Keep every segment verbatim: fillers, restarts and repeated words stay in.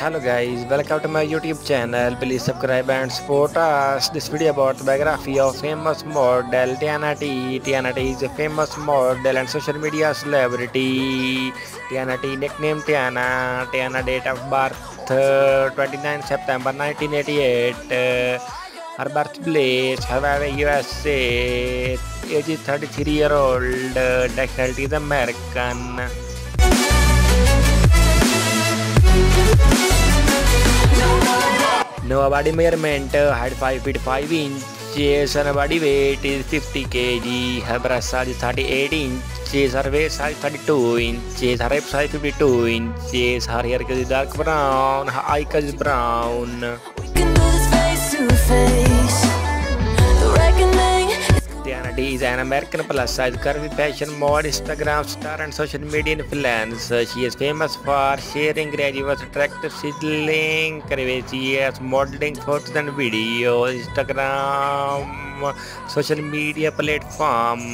Hello guys, welcome to my YouTube channel. Please subscribe and support us. This video about the biography of famous model Tiana Tee. Tiana Tee is a famous model and social media celebrity. Tiana Tee, nickname Tiana. Tiana date of birth uh, twenty-ninth September nineteen eighty-eight. Uh, her birthplace Hawaii, U S A. Age is thirty-three year old. Uh, nationality is American. No body measurement, height five feet five inches, and body weight is fifty kilograms. Her breast size is thirty-eight inches, her waist size thirty-two inches, her hip size fifty-two inches, her hair color is dark brown, her eye color is brown. Tiana Tee is an American plus-size curvy fashion model, Instagram star, and social media influencer. She is famous for sharing graduates, attractive, sizzling, curvaceous modeling photos and videos. Instagram, social media platform.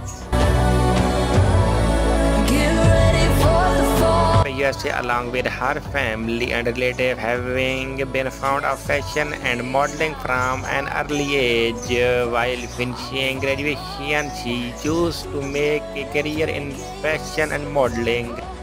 U S A along with her family and relatives having been fond of fashion and modeling from an early age. While finishing graduation, she chose to make a career in fashion and modeling.